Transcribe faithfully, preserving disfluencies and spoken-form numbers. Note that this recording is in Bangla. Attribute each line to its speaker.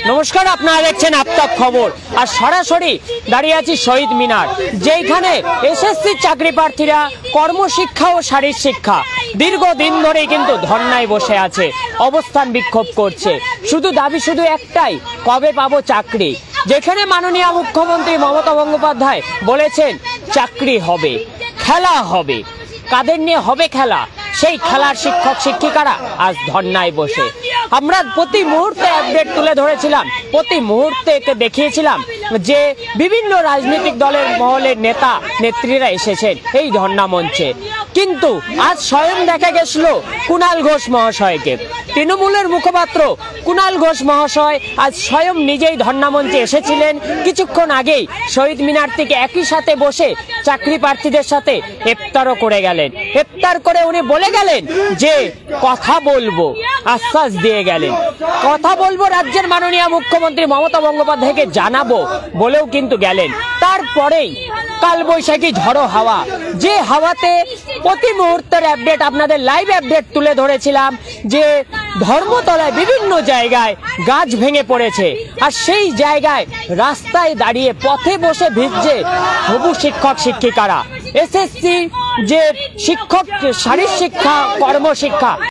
Speaker 1: নমস্কার, আপনারা দেখছেন আফতাব খবর। আর সরাসরি দাঁড়িয়ে আছি শহীদ মিনার, যেখানে এসএসসি চাকরি প্রার্থীরা কর্মশিক্ষা ও শারীর শিক্ষা দীর্ঘদিন ধরে কিন্তু ধর্নায় বসে আছে, অবস্থান বিক্ষোভ করছে। শুধু দাবি শুধু একটাই, কবে পাবো চাকরি। যেখানে মাননীয় মুখ্যমন্ত্রী মমতা বন্দ্যোপাধ্যায় বলেছেন চাকরি হবে, খেলা হবে। কাদের নিয়ে হবে খেলা? সেই খেলার শিক্ষক শিক্ষিকারা আজ ধর্নায় বসে। আমরা প্রতি মুহূর্তে আপডেট তুলে ধরেছিলাম, প্রতি মুহূর্তে দেখিয়েছিলাম যে বিভিন্ন রাজনৈতিক দলের মহলের নেতা নেত্রীরা এসেছেন এই ধর্না মঞ্চে। কিন্তু আজ স্বয়ং দেখা গেছিল কুণাল ঘোষ মহাশয়কে। তৃণমূলের মুখপাত্র কুণাল ঘোষ মহাশয় আজ স্বয়ং নিজেই ধর্না মঞ্চে এসেছিলেন। কিছুক্ষণ আগেই শহীদ মিনার থেকে একই সাথে বসে চাকরি প্রার্থীদের সাথে ইফতারও করে গেলেন। ইফতার করে উনি বলে গেলেন যে কথা বলবো, আশ্বাস দিয়ে গেলেন। কথা বলবো রাজ্যের মাননীয় মুখ্যমন্ত্রী মমতা বন্দ্যোপাধ্যায়কে জানাবো বলেও কিন্তু গেলেন। তারপরেই কালবৈশাখী ঝড়ো হাওয়া, যে হাওয়াতে প্রতি মুহূর্তের আপডেট আপনাদের লাইভ আপডেট তুলে ধরেছিলাম যে ধর্মতলায় বিভিন্ন জায়গায় গাছ ভেঙে পড়েছে। আর সেই জায়গায় রাস্তায় দাঁড়িয়ে পথে বসে ভিজছে হবু শিক্ষক শিক্ষিকারা। এসএসসি যে শিক্ষক শারীর শিক্ষা কর্মশিক্ষা